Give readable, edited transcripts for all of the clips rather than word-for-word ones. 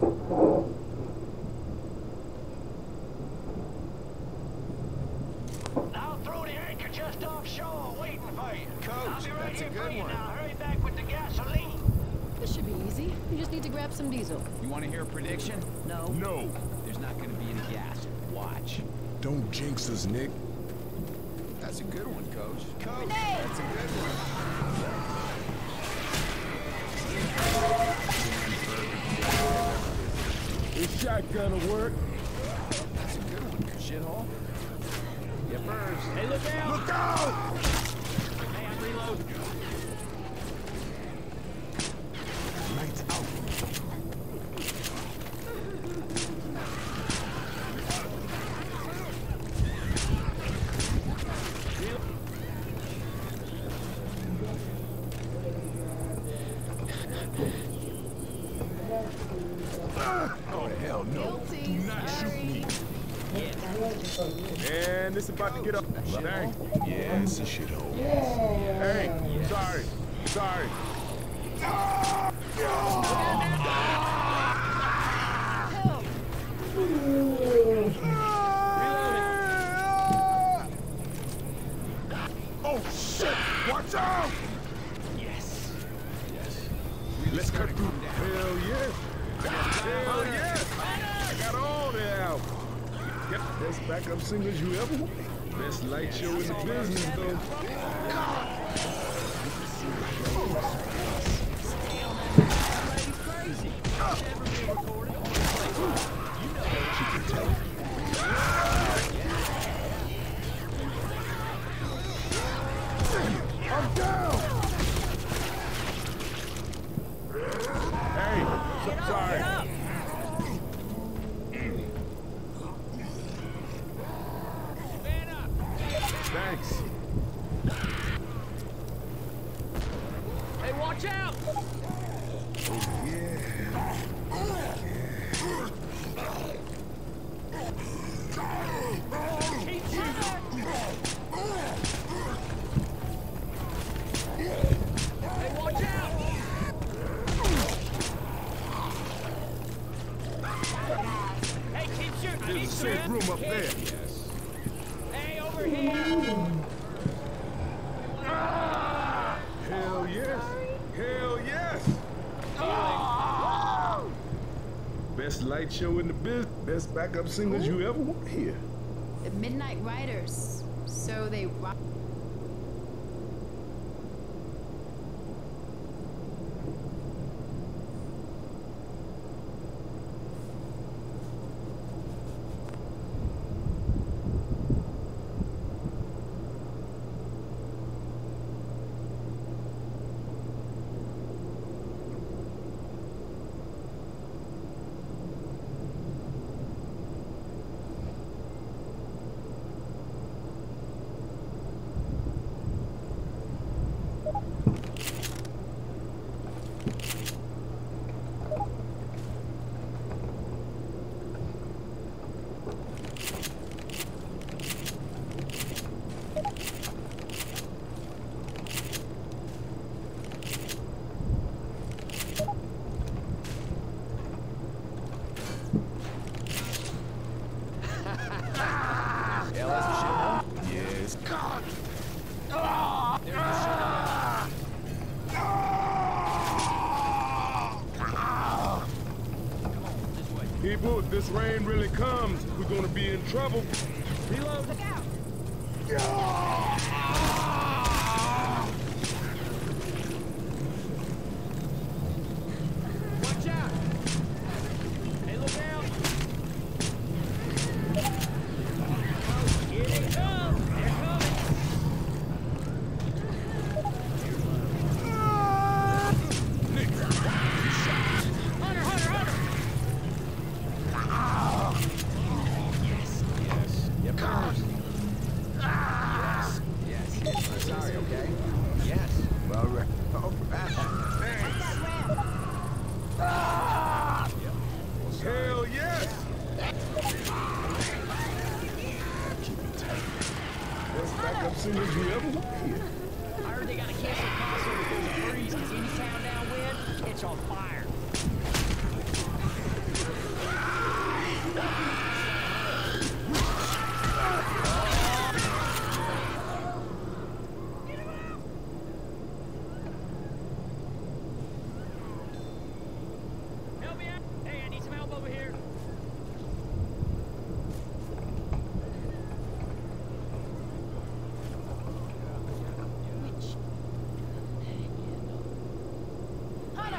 I'll throw the anchor just offshore, waiting for you. Coach, I'll be right that's a here good for you one. now. Hurry back with the gasoline. This should be easy. You just need to grab some diesel. You want to hear a prediction? No. No. There's not going to be any gas. Watch. Don't jinx us, Nick. That's a good one, Coach. Coach, Hey! that's a good one. This shotgun will work. That's a good one, shithole. You first. Hey, look out! Look out! Hey, I'm reloading. Lights out. Oh, hell no. Guilty. Do not shoot me. Man, this about to get up. Dang. Yeah, it's a shithole. Hey, sorry. Sorry. Oh, shit! Watch out! Yes. Yes. Let's cut through. Hell yeah. Hell yeah. I got all that out. Yep, best backup singers you ever want. Best light show in the business, though. She can tell. I'm down! Hey, sorry. Thanks. Hey, watch out! Oh, yeah. Keep shooting! Hey, watch out! Hey, keep shooting! I need There's a safe some room up there. Hey, over here! Hell yes. Hell yes. Best light show in the business. Best backup singers you ever want here. The Midnight Riders. So they rock. Yes. God. People, if this rain really comes, we're gonna be in trouble. Reload! Look out! Watch out! Hey, look out! Oh, here they come! They're coming! Hunter, Hunter, Hunter! Yes, yes. Yep. Yes, yes. I'm sorry, okay? Yes. All right. Oh, thanks. Hell yes. Keep it tight. Best backup singers you ever want here. I heard they got a cancel concert if there's a freeze, because any town downwind, it's on fire.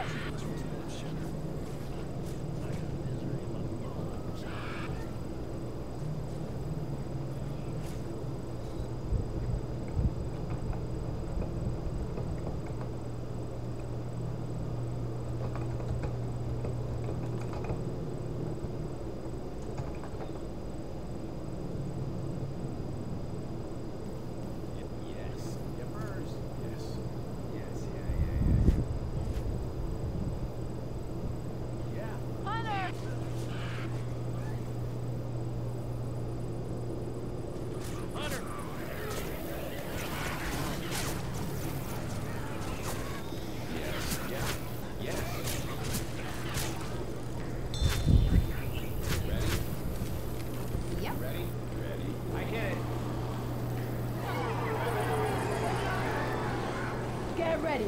Get ready.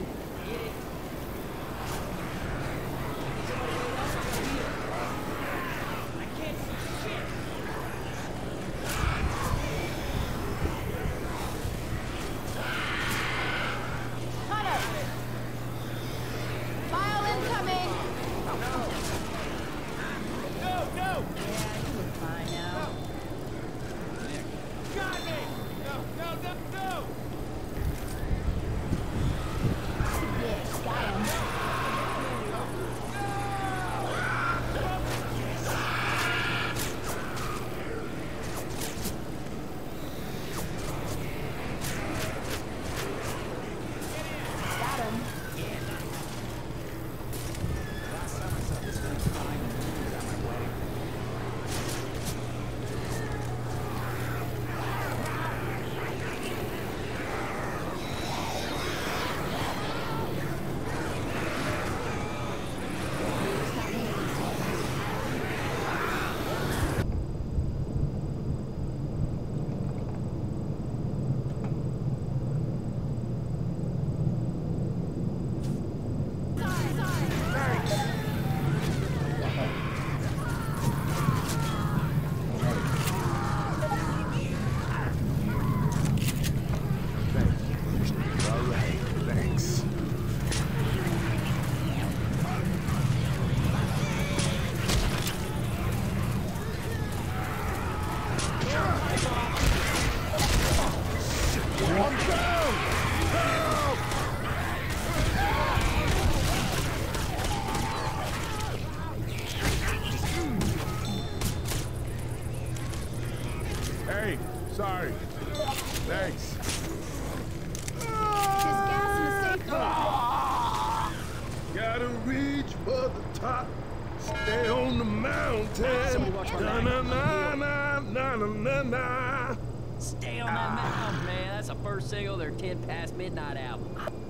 Hey, sorry. Thanks. There's gas in the safe room. Gotta reach for the top. Stay on the mountain. Na na na na na na na. Stay on that mountain, man. That's the first single of their 10 Past Midnight album.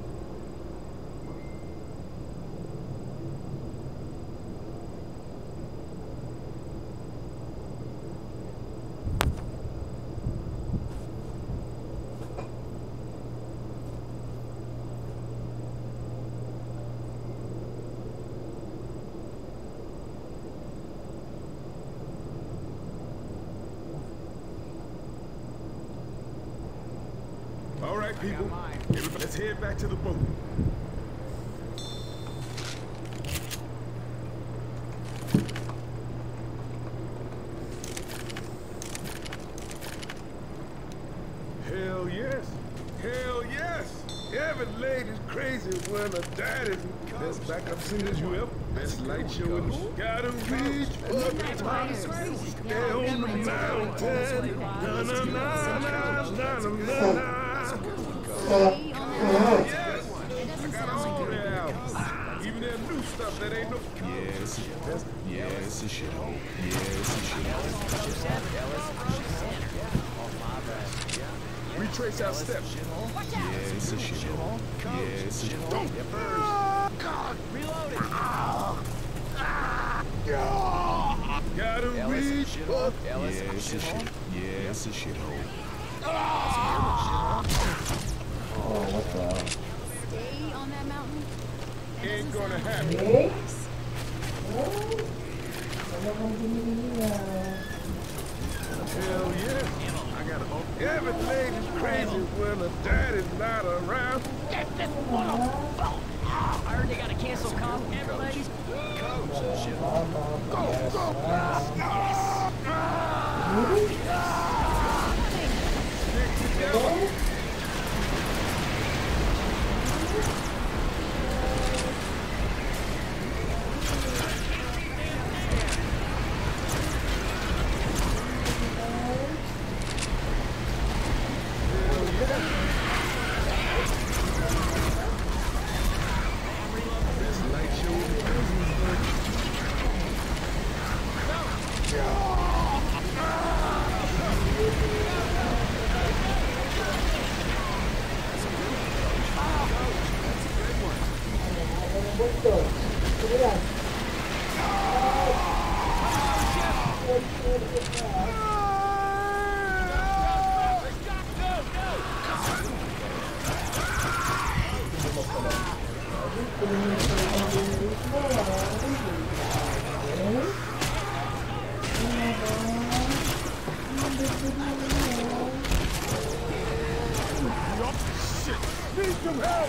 All right, people. Let's head back to the boat. Hell yes. Hell yes. Every lady's crazy when her daddy's best backup singers you ever. Best light show in the gotta reach for the top. Stay on the mountain. Na na na na na na na. Yes! I got all that out. Even that new stuff that ain't no... Yes, it's a shithole. Yes, it's a shithole. Retrace our steps. Yes, it's a shithole. Yes, it's a shithole. God! Reloading! Gotta reach for... Yes, it's a shithole. Yes, it's a shithole. Oh, what the? Stay on that mountain. That Ain't doesn't gonna sound happen. very Hey? nice. Hell yeah. I got a... Every lady's crazy when her daddy's not around. I heard they gotta cancel conference. Need some help!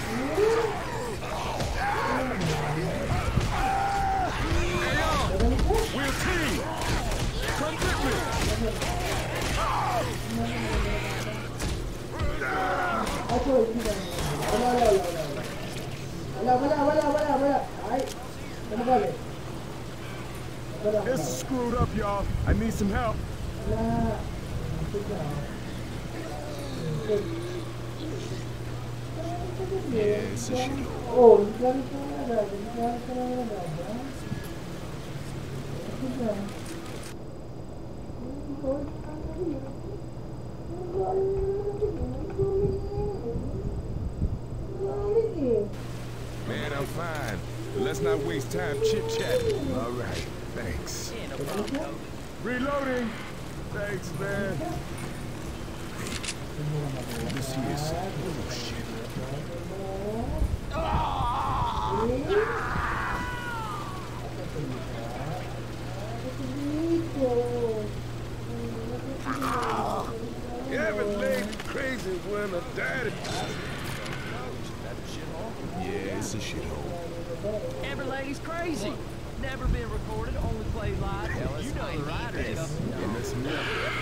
Hey, y'all! We're a team! Come with me! This is screwed up, y'all. I need some help. Yeah, it's a shit. Man, I'm fine. But let's not waste time chit-chatting. All right, thanks. Yeah, no problem, Coach. Reloading! Thanks, man. This here is some bullshit. You haven't laid crazy when I died. Yeah, it's a shithole. Every lady's crazy. Never been recorded, only played live. You know the writers. And that's me.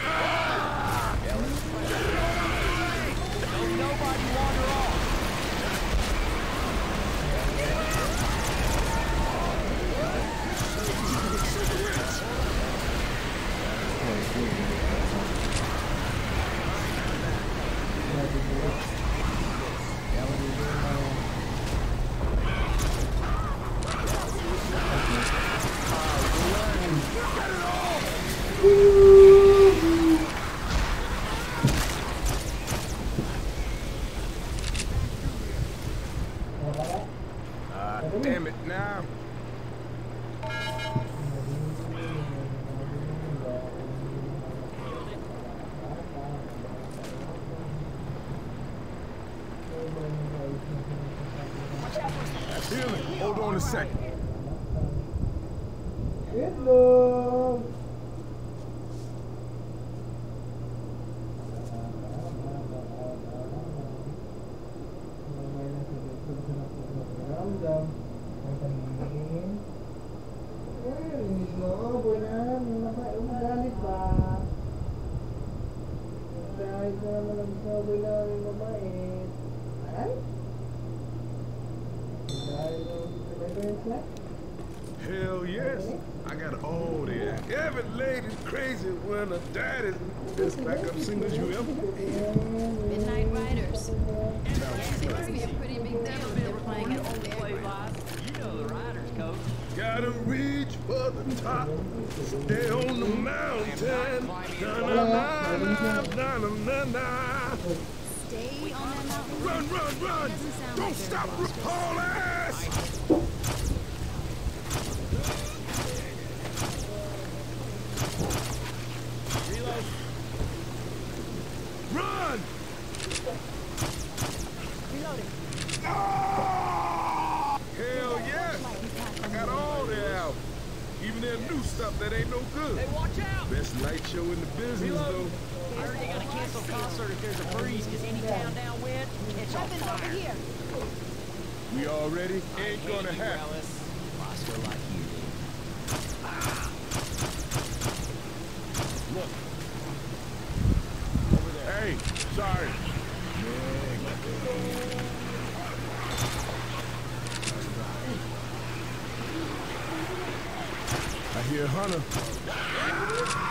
Don't nobody wander off. Damn it now. Healing. Hold on a second. Hell yes. I got all that. Every lady's crazy when her daddy's best backup singers you ever made. Midnight Riders. It must be a pretty big deal if they're playing at the Only played fairgrounds. live. You know the writers, Coach. Gotta reach for the top. Stay on the mountain. Na-na-na-na-na-na-na-na. Stay on that mountain. Run, run, run! Doesn't sound Don't like stop, very much. haul ass! Reload. Run! Reloading. Ah! Hell yes! I got all that out. Even their new stuff that ain't no good. Hey, watch out! Best light show in the business, though. I heard they gotta cancel concert if there's a freeze, cause any town downwind, it's on Weapons over fire. here. We all ready? I Ain't hate gonna you, happen. Alice. Lost her like you did. Look. Over there. Hey, sorry. I hear Hunter.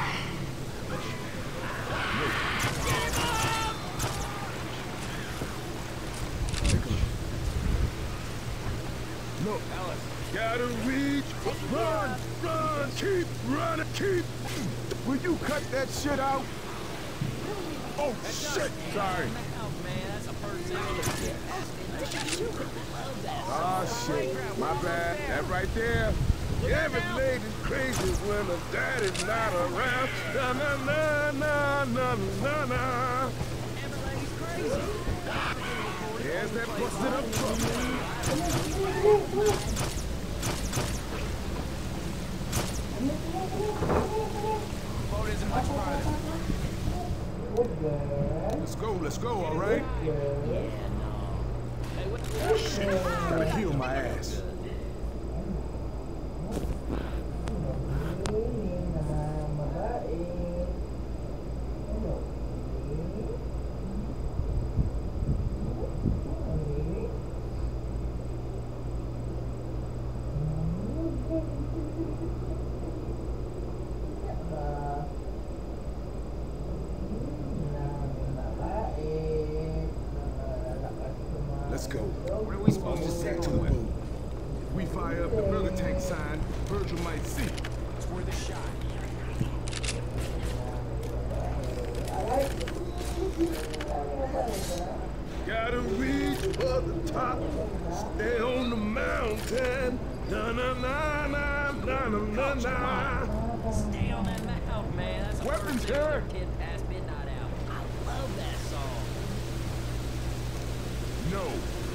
Look, Alice. Gotta reach. Run, run, keep running, keep. Will you cut that shit out? Oh, shit. Sorry. Oh, man, that's a first single their 10 past midnight out. Love that song. Oh shit, my bad. That right there. Every lady's crazy when her daddy's not around. Na na na na na na na. Every lady's crazy. There's that busted up truck. Boat isn't much farther. Let's go, all right? Yeah, no. Hey, what? Shit, gotta heal my ass. Let's go. What are we supposed to say Back to the boat. If we fire up the burger tank sign, Virgil might see. It's worth a shot. Gotta reach for the top, stay on the mountain. Na na na na na na na na. Stay on that mountain, man. That's the Weapons first single here. their 10 past midnight out. I love that song. No.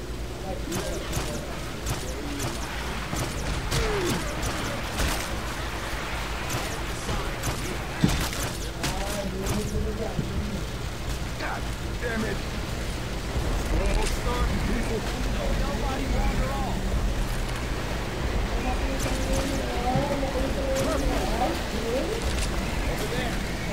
God damn it. All starting people. Nobody wander off. Over there.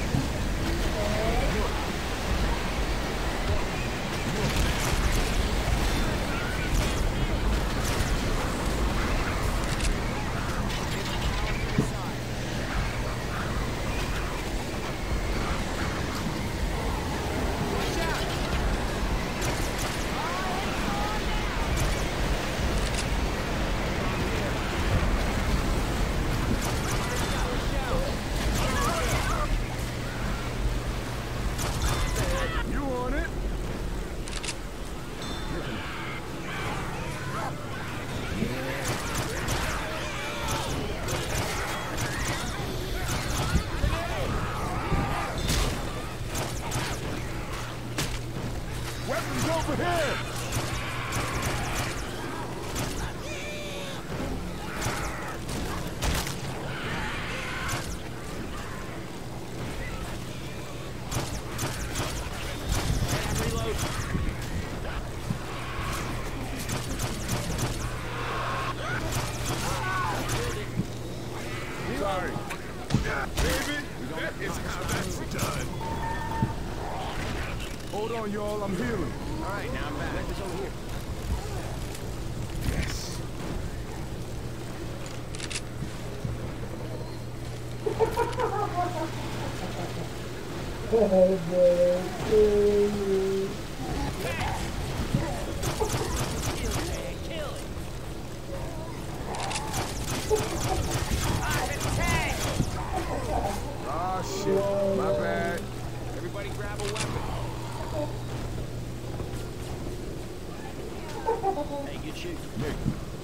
You on it? Weapons over here! Reload. Sorry. Baby, that is how that's done. Hold on, y'all, I'm healing. All right, now I'm back. It's over here. Yes. Kill it. Ah, shit. My bad. Everybody grab a weapon. Hey, good shoot. Nick.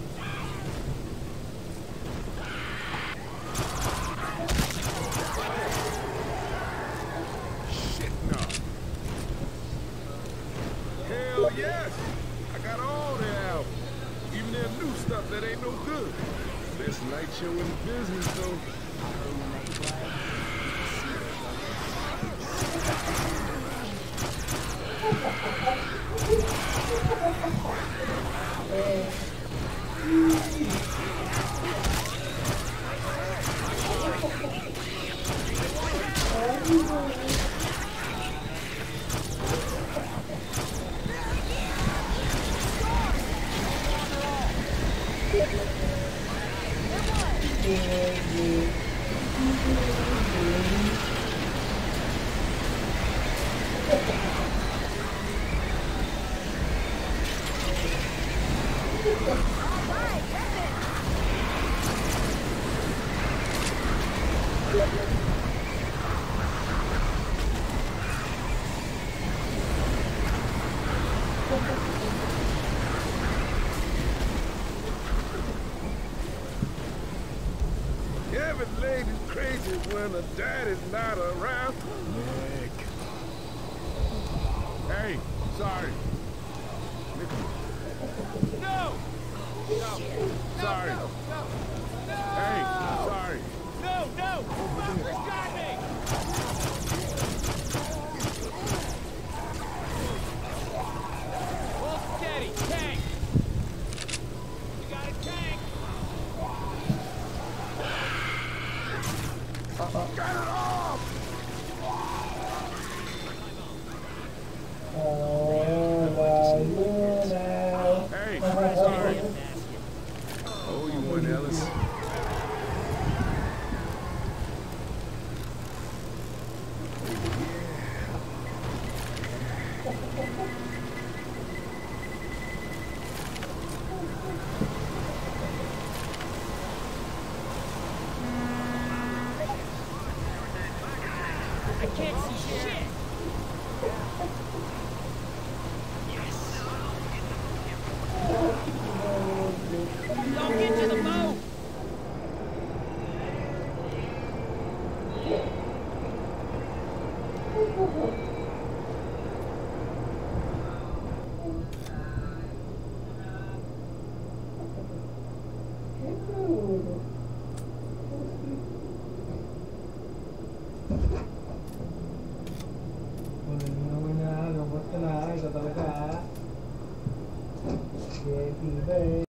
Shit, no. Hell yes. I got all the albums. Even their new stuff that ain't no good. Best night show in the business, though. Every lady's crazy when her daddy's not around. Nick. Hey, sorry. No! Sorry. Hey, sorry. No! Fuckers got me! Hold steady! Tank! You got a tank! Got it off! Hey, sorry. Oh, you want Ellis? I can't see shit! Don't get to the boat! Happy birthday.